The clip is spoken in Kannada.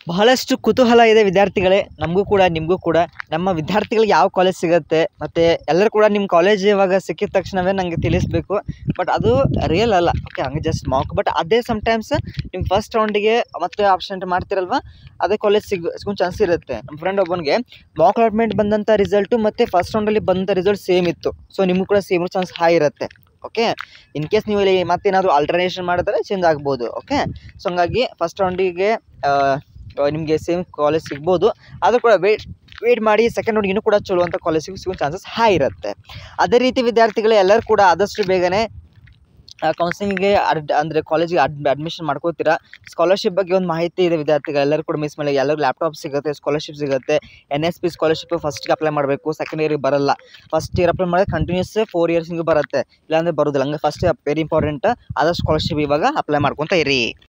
ಬಹಳಷ್ಟು ಕುತೂಹಲ ಇದೆ ವಿದ್ಯಾರ್ಥಿಗಳೇ, ನಮಗೂ ಕೂಡ ನಿಮಗೂ ಕೂಡ. ನಮ್ಮ ವಿದ್ಯಾರ್ಥಿಗಳಿಗೆ ಯಾವ ಕಾಲೇಜ್ ಸಿಗುತ್ತೆ ಮತ್ತು ಎಲ್ಲರೂ ಕೂಡ ನಿಮ್ಮ ಕಾಲೇಜ್ ಇವಾಗ ಸಿಕ್ಕಿದ ತಕ್ಷಣವೇ ನನಗೆ ತಿಳಿಸಬೇಕು. ಬಟ್ ಅದು ರಿಯಲ್ ಅಲ್ಲ, ಓಕೆ, ಹಂಗೆ ಜಸ್ಟ್ ಮಾಕ್. ಬಟ್ ಅದೇ ಸಮ್ಟೈಮ್ಸ್ ನಿಮ್ಮ ಫಸ್ಟ್ ರೌಂಡಿಗೆ ಮತ್ತೆ ಆಪ್ಷನ್ ಮಾಡ್ತಿರಲ್ವ, ಅದೇ ಕಾಲೇಜ್ ಸಿಗೋ ಚಾನ್ಸ್ ಇರುತ್ತೆ. ನಮ್ಮ ಫ್ರೆಂಡ್ ಒಬ್ಬನಿಗೆ ಮಾಕ್ ಅಲಾಟ್ಮೆಂಟ್ ಬಂದಂಥ ರಿಸಲ್ಟು ಮತ್ತು ಫಸ್ಟ್ ರೌಂಡಲ್ಲಿ ಬಂದಂಥ ರಿಸಲ್ಟ್ ಸೇಮ್ ಇತ್ತು. ಸೊ ನಿಮಗೂ ಕೂಡ ಸೇಮ್ ಚಾನ್ಸ್ ಹೈ ಇರುತ್ತೆ. ಓಕೆ, ಇನ್ ಕೇಸ್ ನೀವು ಇಲ್ಲಿ ಮತ್ತೇನಾದರೂ ಆಲ್ಟರ್ನೇಷನ್ ಮಾಡಿದ್ರೆ ಚೇಂಜ್ ಆಗ್ಬೋದು. ಓಕೆ, ಸೊ ಹಂಗಾಗಿ ಫಸ್ಟ್ ರೌಂಡಿಗೆ ನಿಮಗೆ ಸೇಮ್ ಕಾಲೇಜ್ ಸಿಗ್ಬೋದು. ಆದರೂ ಕೂಡ ವೇಟ್ ಮಾಡಿ ಸೆಕೆಂಡ್ ರೌಂಡ್ ಇನ್ನೂ ಕೂಡ ಚಲೋ ಅಂತ ಕಾಲೇಜ್ ಸಿಗೋ ಚಾನ್ಸಸ್ ಹೈ ಇರುತ್ತೆ. ಅದೇ ರೀತಿ ವಿದ್ಯಾರ್ಥಿಗಳು ಎಲ್ಲರೂ ಕೂಡ ಆದಷ್ಟು ಬೇಗನೆ ಕೌನ್ಸಿಲಿಂಗ್ಗೆ ಅಂದರೆ ಕಾಲೇಜಿಗೆ ಅಡ್ಮಿಷನ್ ಮಾಡ್ಕೋತೀರಾ. ಸ್ಕಾಲರ್ಶಿಪ್ ಬಗ್ಗೆ ಒಂದು ಮಾಹಿತಿ ಇದೆ ವಿದ್ಯಾರ್ಥಿಗಳು, ಎಲ್ಲರೂ ಕೂಡ ಮಿಸ್ ಮಾಡಿ. ಎಲ್ಲರಿಗೂ ಲ್ಯಾಪ್ಟಾಪ್ ಸಿಗುತ್ತೆ, ಸ್ಕಾಲರ್ಶಿಪ್ ಸಿಗುತ್ತೆ. NSP ಸ್ಕಾಲರ್ಶಿಪ್ ಫಸ್ಟಿಗೆ ಅಪ್ಲೈ ಮಾಡಬೇಕು, ಸೆಕೆಂಡ್ ಇಯರಿಗೆ ಬರಲ್ಲ. ಫಸ್ಟ್ ಇಯರ್ ಅಪ್ಲೈ ಮಾಡಿದ್ರೆ ಕಂಟಿನ್ಯೂಸ್ 4 ಇಯರ್ಸಿಗೆ ಬರುತ್ತೆ, ಇಲ್ಲಾಂದರೆ ಬರೋದಿಲ್ಲ. ಹಂಗೆ ಫಸ್ಟ್ ವೆರಿ ಇಂಪಾರ್ಟೆಂಟ್. ಆದಷ್ಟು ಸ್ಕಾಲರ್ಶಿಪ್ ಇವಾಗ ಅಪ್ಲೈ ಮಾಡ್ಕೊತ ಇರಿ.